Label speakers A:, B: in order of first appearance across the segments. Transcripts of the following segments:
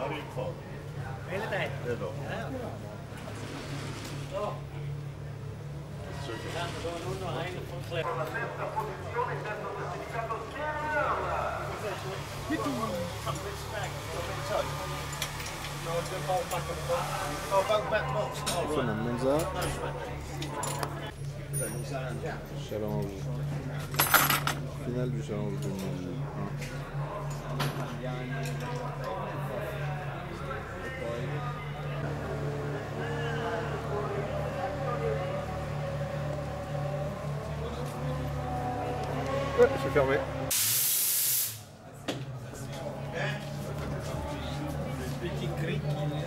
A: Hele tijd?
B: Jawel.
A: Ja. We gaan er gewoon nu nog een van slecht.
C: Sono a Monza. Challenge. Finale du challenge 2001. Ouais, je suis fermé.
A: Petit cric.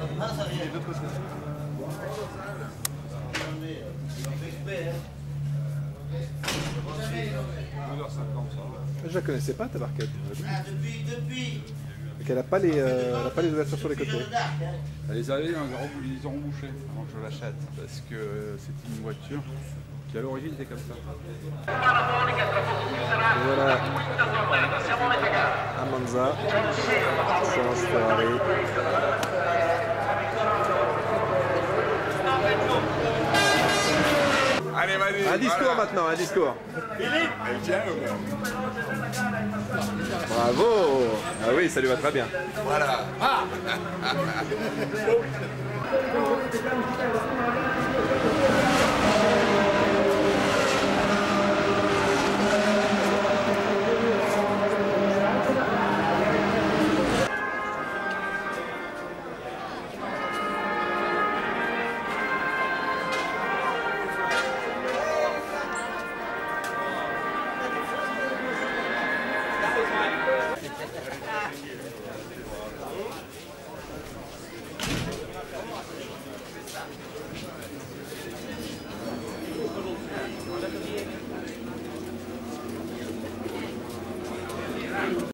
C: Je la connaissais pas ta barquette. Donc elle n'a pas, les ouvertures sur les côtés.
D: Elle les avait, ils les ont rebouchés avant que je l'achète parce que c'était une voiture qui à l'origine était comme ça.
C: Et voilà, à Monza, challenge Ferrari.
D: Allez, vas-y.
C: Un discours voilà. Maintenant, un discours.
D: Philippe, elle tient ou pas?
C: Bravo. Ah oui, ça lui va très bien.
D: Voilà. Ah.